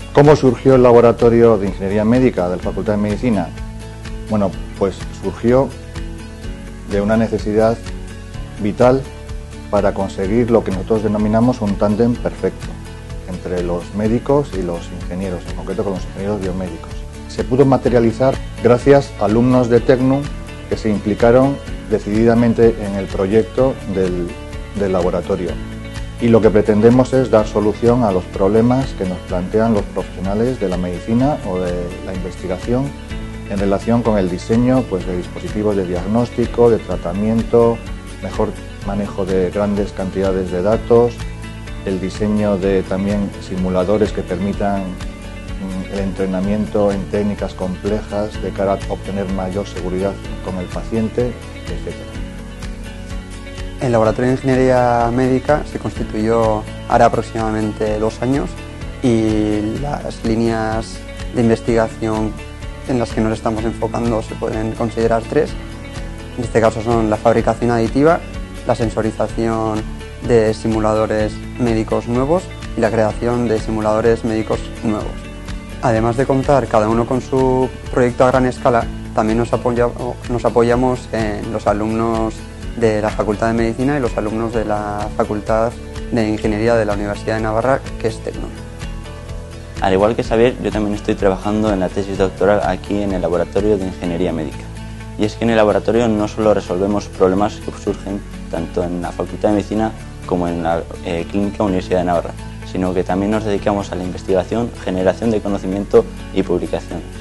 ¿Cómo surgió el laboratorio de Ingeniería Médica de la Facultad de Medicina? Bueno, pues surgió de una necesidad vital para conseguir lo que nosotros denominamos un tándem perfecto entre los médicos y los ingenieros, en concreto con los ingenieros biomédicos. Se pudo materializar gracias a alumnos de Tecnum que se implicaron decididamente en el proyecto del laboratorio. Y lo que pretendemos es dar solución a los problemas que nos plantean los profesionales de la medicina o de la investigación en relación con el diseño de dispositivos de diagnóstico, de tratamiento, mejor manejo de grandes cantidades de datos, el diseño de también simuladores que permitan el entrenamiento en técnicas complejas de cara a obtener mayor seguridad con el paciente, etc. El Laboratorio de Ingeniería Médica se constituyó ahora aproximadamente 2 años y las líneas de investigación en las que nos estamos enfocando se pueden considerar 3. En este caso son la fabricación aditiva, la sensorización de simuladores médicos nuevos y la creación de simuladores médicos nuevos. Además de contar cada uno con su proyecto a gran escala, también nos apoyamos en los alumnos de la Facultad de Medicina y los alumnos de la Facultad de Ingeniería de la Universidad de Navarra, que es Tecnum. Al igual que Xavier, yo también estoy trabajando en la tesis doctoral aquí en el Laboratorio de Ingeniería Médica. Y es que en el laboratorio no solo resolvemos problemas que surgen tanto en la Facultad de Medicina como en la Clínica Universidad de Navarra, sino que también nos dedicamos a la investigación, generación de conocimiento y publicación.